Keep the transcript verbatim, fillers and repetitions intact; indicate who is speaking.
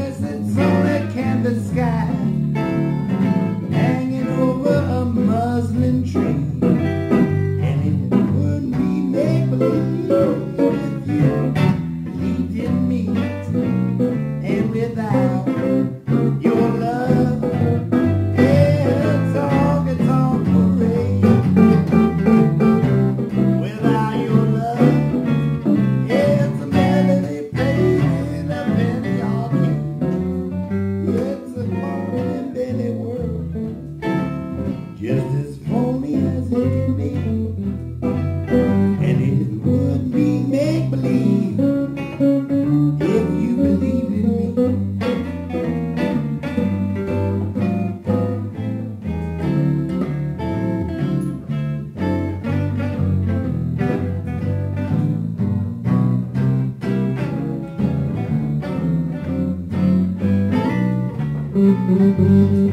Speaker 1: Yes, it's on a canvas sky, hanging over a muslin tree. And it wouldn't be make-believe if you believed in me. And without your love, yeah, it's all, it's all parade. Without your love, yeah, it's a melody played in a penny arcade. It's a phony and Billy world, just as phony as it can be. And it would be make-believe if you believed in me. Mm-hmm.